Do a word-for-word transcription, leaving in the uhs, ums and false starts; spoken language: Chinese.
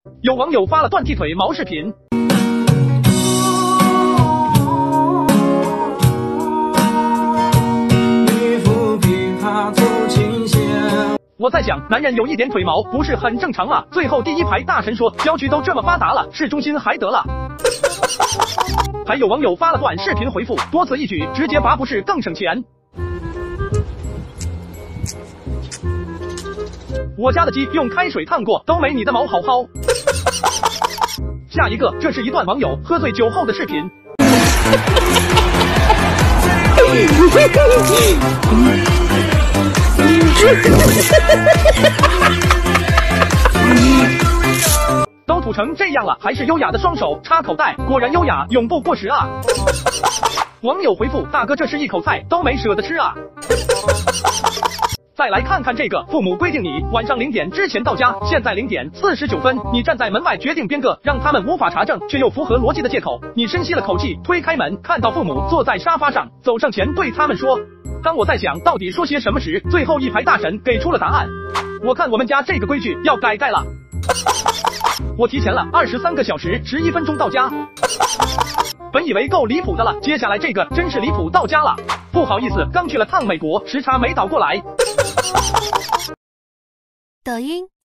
有网友发了断剃腿毛视频。我在想，男人有一点腿毛不是很正常吗？最后第一排大神说，郊区都这么发达了，市中心还得了。还有网友发了短视频回复，多此一举，直接拔不是更省钱。我家的鸡用开水烫过，都没你的毛好薅。下一个，这是一段网友喝醉酒后的视频。都土成这样了，还是优雅的双手插口袋，果然优雅，永不过时啊！网友回复：大哥，这是一口菜都没舍得吃啊！再来看看这个，父母规定你晚上零点之前到家，现在零点四十九分，你站在门外决定编个让他们无法查证却又符合逻辑的借口。你深吸了口气，推开门，看到父母坐在沙发上，走上前对他们说。当我在想到底说些什么时，最后一排大神给出了答案。我看我们家这个规矩要改改了。我提前了二十三个小时十一分钟到家。本以为够离谱的了，接下来这个真是离谱到家了。不好意思，刚去了趟美国，时差没倒过来。 抖音。